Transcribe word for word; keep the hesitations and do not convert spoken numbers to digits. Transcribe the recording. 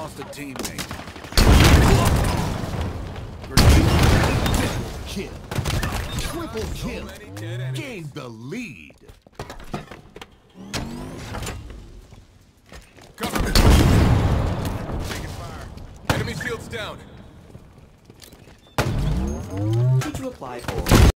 lost a teammate. Kill. Triple kill. Gained the lead. Cover me. Taking fire. Enemy shields down. Did you apply for?